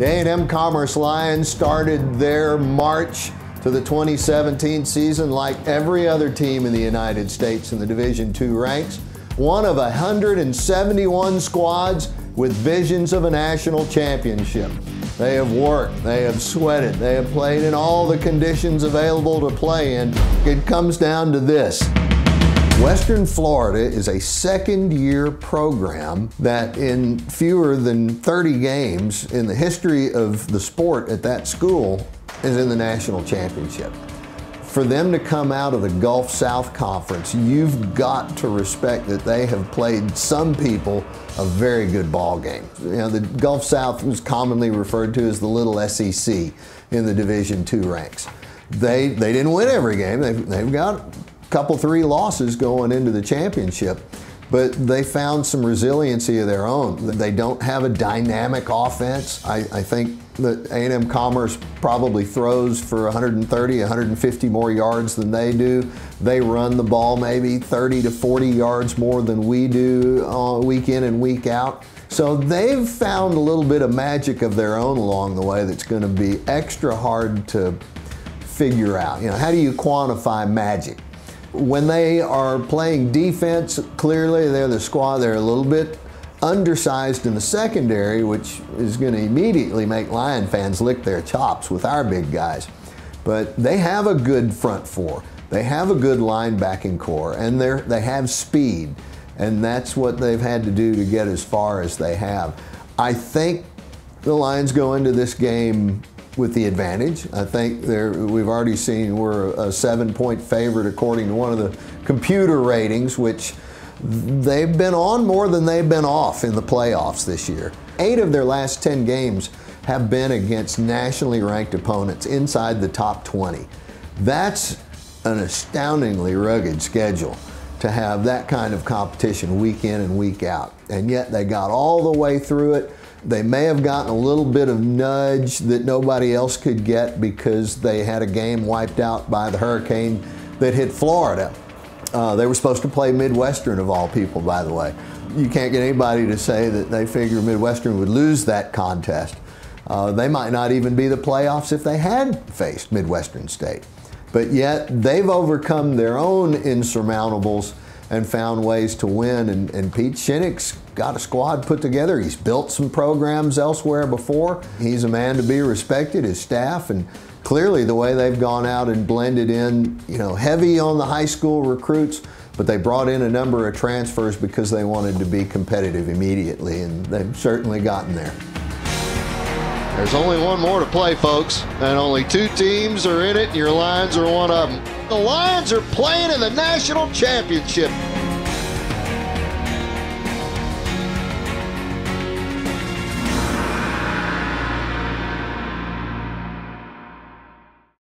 The A&M Commerce Lions started their march to the 2017 season like every other team in the United States in the Division II ranks. One of 171 squads with visions of a national championship. They have worked, they have sweated, they have played in all the conditions available to play in. It comes down to this. Western Florida is a second-year program that in fewer than 30 games in the history of the sport at that school is in the national championship. For them to come out of the Gulf South Conference, you've got to respect that they have played some people a very good ball game. You know, the Gulf South was commonly referred to as the little SEC in the Division II ranks. They didn't win every game. They've got couple 3 losses going into the championship, but they found some resiliency of their own. They don't have a dynamic offense. I think that A&M Commerce probably throws for 130, 150 more yards than they do. They run the ball maybe 30 to 40 yards more than we do week in and week out. So they've found a little bit of magic of their own along the way that's going to be extra hard to figure out. You know, how do you quantify magic? When they are playing defense, clearly they're the squad. They're a little bit undersized in the secondary, which is going to immediately make Lion fans lick their chops with our big guys. But they have a good front four. They have a good linebacking core, and they have speed. And that's what they've had to do to get as far as they have. I think the Lions go into this game with the advantage. I think we've already seen we're a 7-point favorite according to one of the computer ratings, which they've been on more than they've been off in the playoffs this year. 8 of their last 10 games have been against nationally ranked opponents inside the top 20. That's an astoundingly rugged schedule to have that kind of competition week in and week out. And yet they got all the way through it. They may have gotten a little bit of nudge that nobody else could get because they had a game wiped out by the hurricane that hit Florida. They were supposed to play Midwestern of all people, by the way. You can't get anybody to say that they figure Midwestern would lose that contest. They might not even be the playoffs if they had faced Midwestern State. But yet they've overcome their own insurmountables and found ways to win, and Pete Shinnick's got a squad put together. He's built some programs elsewhere before. He's a man to be respected, his staff, and clearly the way they've gone out and blended in, you know, heavy on the high school recruits, but they brought in a number of transfers because they wanted to be competitive immediately, and they've certainly gotten there. There's only one more to play, folks, and only 2 teams are in it, and your Lions are one of them. The Lions are playing in the national championship.